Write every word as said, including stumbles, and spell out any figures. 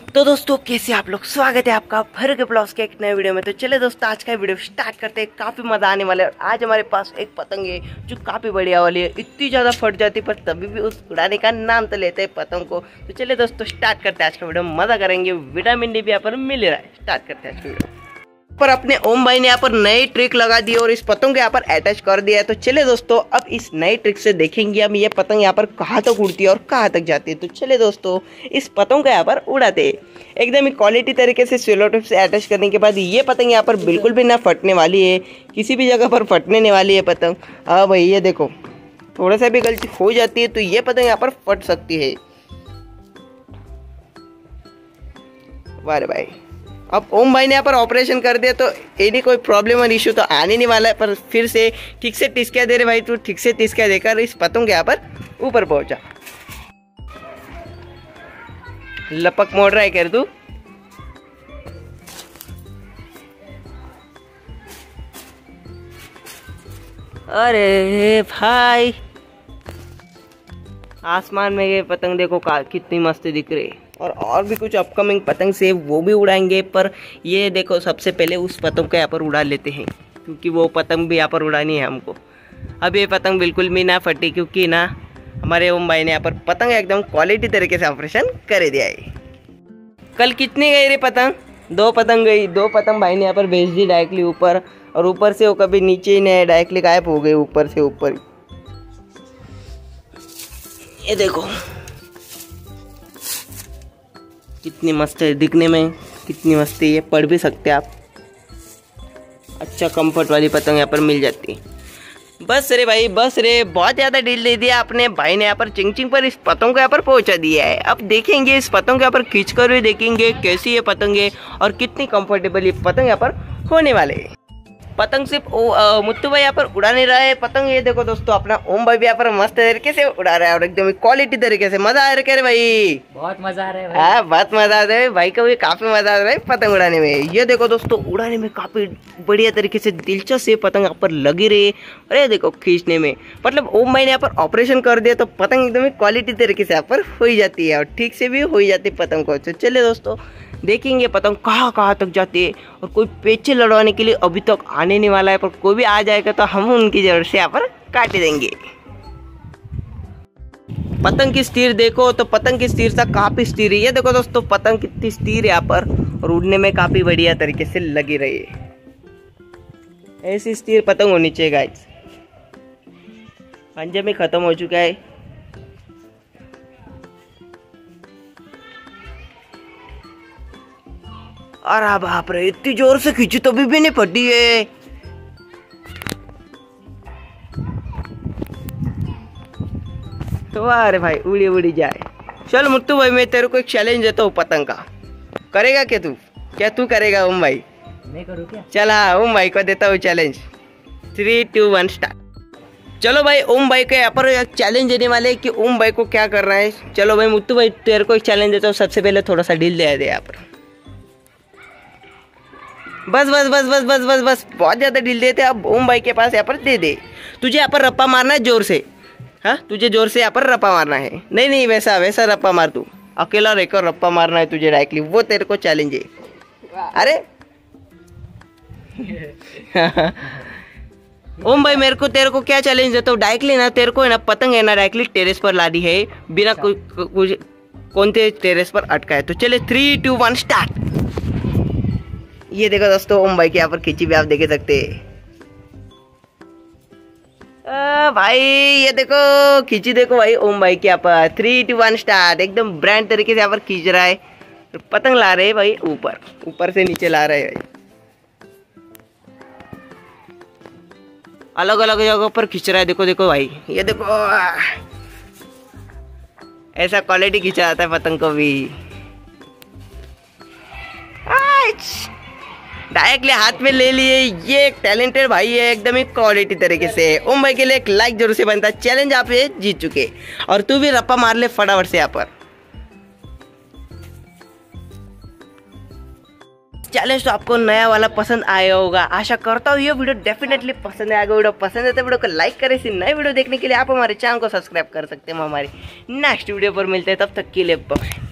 तो दोस्तों कैसे आप लोग, स्वागत है आपका भर के ब्लॉग्स के एक नए वीडियो में। तो चले दोस्तों आज का वीडियो स्टार्ट करते हैं। काफ़ी मज़ा आने वाला है। और आज हमारे पास एक पतंग है जो काफ़ी बढ़िया वाली है। इतनी ज़्यादा फट जाती है पर तभी भी उस उड़ाने का नाम तो लेते हैं पतंग को। तो चले दोस्तों स्टार्ट करते हैं आज का वीडियो, मज़ा करेंगे। विटामिन डी भी यहाँ पर मिल रहा है। स्टार्ट करते हैं आज का वीडियो। पर अपने ओम भाई ने यहाँ पर नई ट्रिक लगा दी और इस पतंग को यहाँ पर अटैच कर दिया है। तो चले दोस्तों अब इस नई ट्रिक से देखेंगे हम ये पतंग यहाँ पर कहाँ तक उड़ती है और कहाँ तक जाती है। तो चले दोस्तों इस पतंग को यहाँ पर उड़ाते हैं। एकदम ही क्वालिटी तरीके से सेलो टेप से अटैच करने के बाद ये पतंग यहाँ पर बिल्कुल भी ना फटने वाली है, किसी भी जगह पर फटने नहीं वाली है पतंग। हाँ भाई ये देखो, थोड़ा सा भी गलती हो जाती है तो ये पतंग यहाँ पर फट सकती है। वाह भाई, अब ओम भाई ने यहाँ पर ऑपरेशन कर दिया तो एनी कोई प्रॉब्लम और इशू तो आने नहीं वाला है। पर फिर से ठीक से टिस्किया दे रहे भाई, तू ठीक से टिस्किया देकर इस पतंग यहाँ पर ऊपर पहुंचा। लपक मोड़ रहा है कर तू। अरे भाई आसमान में ये पतंग देखो कितनी मस्त दिख रही है। और और भी कुछ अपकमिंग पतंग से वो भी उड़ाएंगे। पर ये देखो सबसे पहले उस पतंग को यहाँ पर उड़ा लेते हैं क्योंकि वो पतंग भी यहाँ पर उड़ानी है हमको। अब ये पतंग बिल्कुल भी ना फटी क्योंकि ना हमारे ओम भाई ने यहाँ पर पतंग एकदम क्वालिटी तरीके से ऑपरेशन कर दिया है। कल कितनी गई रे पतंग? दो पतंग गई। दो पतंग भाई ने यहाँ पर भेज दी डायरेक्टली ऊपर, और ऊपर से वो कभी नीचे ही नहीं, डायरेक्टली गायब हो गई ऊपर से ऊपर। ये देखो कितनी मस्त है दिखने में, कितनी मस्त है। ये पढ़ भी सकते हैं आप। अच्छा कंफर्ट वाली पतंग यहाँ पर मिल जाती है। बस रे भाई बस रे, बहुत ज़्यादा डील दे दिया अपने भाई ने यहाँ पर चिंग चिंग पर इस पतंग को यहाँ पर पहुँचा दिया है। अब देखेंगे इस पतंग को यहाँ पर खींच कर भी देखेंगे कैसी ये पतंग है और कितनी कंफर्टेबल ये पतंग यहाँ पर होने वाले है। पतंग सिर्फ मुत्तू भाई यहाँ पर उड़ा नहीं रहा है पतंग। ये देखो दोस्तों अपना ओम भाई भी यहाँ पर मस्त तरीके से उड़ा रहा है और एकदम क्वालिटी तरीके से। मजा आ रहा है भाई, बहुत मजा आ रहा है भाई। हाँ बहुत मजा आ रहा है भाई को भी, काफी मजा आ रहा है पतंग उड़ाने में। ये देखो दोस्तों उड़ाने में काफी बढ़िया तरीके से दिलचस्प पतंग यहाँ पर लगी रही है। और ये देखो खींचने में, मतलब ओम भाई ने यहाँ पर ऑपरेशन कर दिया तो पतंग एकदम क्वालिटी तरीके से यहाँ पर हो ही जाती है और ठीक से भी हो ही जाती है पतंग को। तो चलिए दोस्तों देखेंगे पतंग कहाँ कहाँ तक जाती है। और कोई पेचे लड़वाने के लिए अभी तक आने नहीं वाला है, पर कोई भी आ जाएगा तो हम उनकी जड़ से यहाँ पर काट देंगे। पतंग की स्थिर देखो तो पतंग की स्थिरता काफी स्थिर है। ये देखो दोस्तों पतंग कितनी स्थिर है यहाँ पर और उड़ने में काफी बढ़िया तरीके से लगी रही है। ऐसी स्थिर पतंग होनी चाहिए गाइस। पंजे में खत्म हो चुका है। अरे बाप रे, इतनी जोर से खींची तो भी, भी नहीं फटी है। तो अरे भाई उड़ी उड़ी जाए। चल मुत्तू भाई मैं तेरे को एक चैलेंज देता हूँ पतंग का, करेगा क्या तू? क्या तू करेगा ओम भाई? मैं करूँ क्या? चल हाँ ओम भाई को देता हूँ challenge. Three two one start. चलो भाई ओम भाई के यहाँ पर एक चैलेंज देने वाले कि ओम भाई को क्या करना है। चलो भाई मुत्तू भाई तेरे को एक चैलेंज देता हूँ। सबसे पहले थोड़ा सा ढील दे दे यहाँ पर। बस बस बस बस बस बस बस बहुत ज़्यादा ढील देते। अब ओम भाई के पास यहाँ पर दे दे। तुझे यहाँ पर रप्पा मारना है जोर से। हाँ तुझे जोर से यहाँ पर रप्पा मारना है। नहीं नहीं वैसा वैसा रप्पा मार, तू अकेला रहकर रप्पा मारना है तुझे डायरेक्टली, वो तेरे को चैलेंज है। अरे ओम भाई मेरे को तेरे को क्या चैलेंज देता हूँ डायरेक्टली ना, तेरे को है ना पतंग है ना डायरेक्टली टेरेस पर ला दी है बिना कुछ कौन से टेरेस पर अटका है। तो चले थ्री टू वन स्टार्ट। ये देखो दोस्तों ओम भाई के यहाँ पर खींची भी आप देख सकते हैं। भाई ये देखो खींची देखो भाई ओम भाई के यहाँ पर। Three two one start. एकदम ब्रांड तरीके से यहाँ पर खींच रहा है। पतंग ला रहे हैं भाई ऊपर, ऊपर से नीचे ला रहे हैं भाई। अलग अलग जगह पर खींच रहा है। देखो देखो भाई ये देखो, ऐसा क्वालिटी खींचा जाता है पतंग को भी। डायरेक्टली हाथ में ले लिए। ये एक टैलेंटेड भाई है एकदम ही क्वालिटी तरीके से। ओम भाई के लिए एक लाइक जरूर से बनता है। चैलेंज आप ये जीत चुके और तू भी रप्पा मार ले फटाफट से यहाँ पर। चैलेंज तो आपको नया वाला पसंद आया होगा, आशा करता हूँ ये वीडियो डेफिनेटली पसंद आएगा। वीडियो पसंद है तो वीडियो को लाइक करें। इसी नए वीडियो देखने के लिए आप हमारे चैनल को सब्सक्राइब कर सकते हैं। हम हमारी नेक्स्ट वीडियो पर मिलते हैं, तब तक के लिए बाय।